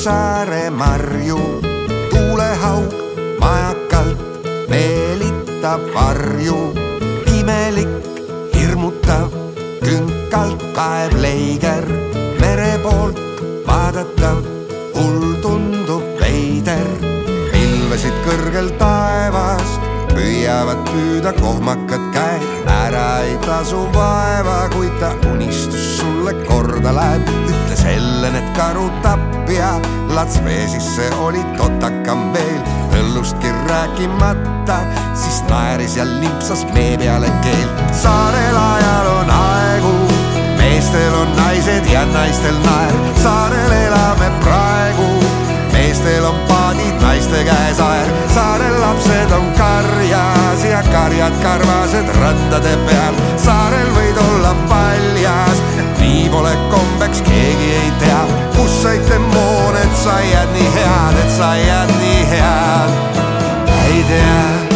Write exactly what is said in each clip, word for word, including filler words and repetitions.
saare marju, tuulehaug majakalt meelitab varju. Imelik, hirmutav, künkalt kaeb leiger, mere poolt vaadatav, hull tundub veider. Pilvesid kõrgel taevas püüavad püüda kohmakad käed, ära ei tasu vaeva, kui ta unistus sulle korda läheb. Ütles Ellen, et karu tapja lats vee sisse oli totakam veel, õllustki rääkimata, siis naeris ja limpsas mee peale keel. Saarel ajal on aegu, meestel on naised ja naistel naer. Saarel elame praegu, meestel on paadid, naiste käes aer. Saarel lapsed on karjas ja karjad karvased rattade peal. Saarel võid olla paljas, et nii pole kombeks, keegi ei tea. Kus said demoon, et sa jääd nii head, et sa jääd nii head, ei tea.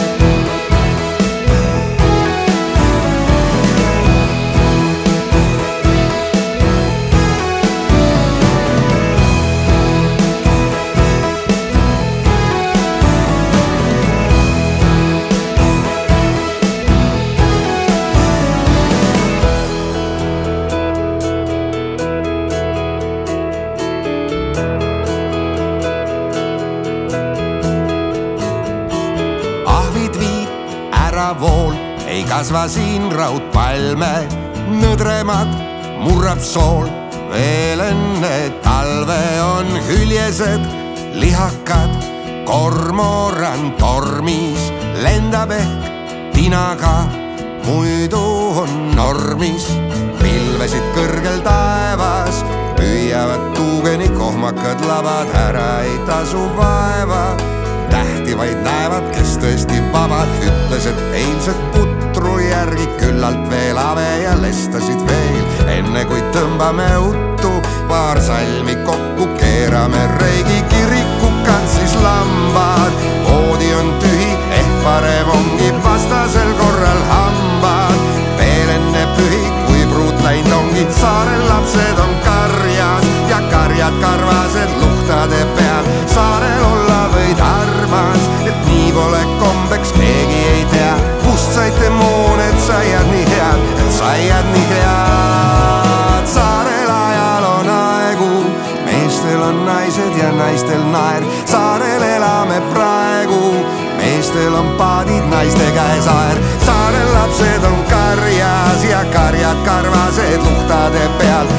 Vool ei kasva siin raudpalme, nõdremad murrab sool. Veel enne talve on hüljesed lihakad, kormoran tormis lendab ehk tinaga, muidu on normis. Pilvesid kõrgel taevas püüavad tuugeni kohmakad labad, ära ei tasu vaeva, tähti vaid näevad, kes tõesti vabad. Ütles, et eilset putru järgi küllalt veel ave ja lestasid veel. Enne kui tõmbame uttu, paar salmi kokku keerame reigi kirikukad, siis lambad. Voodi on tühi, ehk parem ongi vastasel korral hambad. Veel enne pühi, kui pruut läinud ongi, saarel lapsed on karjas ja karjad karvased luhtade peal. Saarel olla võid armas, et nii pole kombeks, keegi ei tea. Kust said demoon, et sa jääd nii head, et sa jääd nii head. Saarel ajal on aegu, meestel on naised ja naistel naer. Saarel elame praegu, meestel on paadid, naiste käes aer. Saarel lapsed on karjas ja karjad karvased luhtade peal.